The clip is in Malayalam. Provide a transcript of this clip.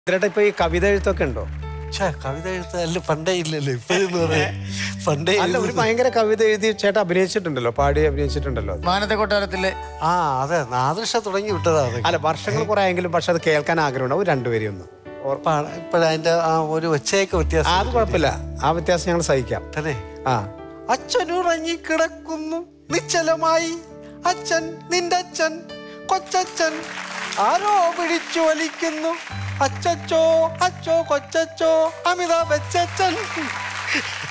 ചേട്ടാ ഇപ്പൊ ഈ കവിത എഴുത്തൊക്കെ ഉണ്ടോ? കവിത എഴുത്തല്ല പണ്ടേ ഇല്ലല്ലോ പണ്ടേ അല്ല ഒരു ഭയങ്കര കവിത എഴുതി ചേട്ടാ അഭിനയിച്ചിട്ടുണ്ടല്ലോ, പാടി അഭിനയിച്ചിട്ടുണ്ടല്ലോ. മാനത്തെ കൊട്ടാരത്തിലെ അതെ നാദൃഷ തുടങ്ങി വിട്ടതാ. അല്ല വർഷങ്ങൾ കുറെ ആയെങ്കിലും പക്ഷെ അത് കേൾക്കാൻ ആഗ്രഹമുണ്ടാവും. രണ്ടുപേരും ഒന്ന് ഉറപ്പാണ്. ഇപ്പഴതിന്റെ ഒരു ഒച്ചയൊക്കെ വ്യത്യാസം. അത് കുഴപ്പമില്ല, ആ വ്യത്യാസം ഞങ്ങൾ സഹിക്കാം. തന്നെ അച്ഛനുറങ്ങിക്കിടക്കുന്നു നിശ്ചലമായി, അച്ഛൻ നിന്റെ അച്ഛൻ കൊച്ചച്ഛൻ ആരോ പിടിച്ചു വലിക്കുന്നു, അച്ചച്ചോ അച്ചോ കൊച്ചച്ചോ അമിതാഭ് ബച്ചൻ.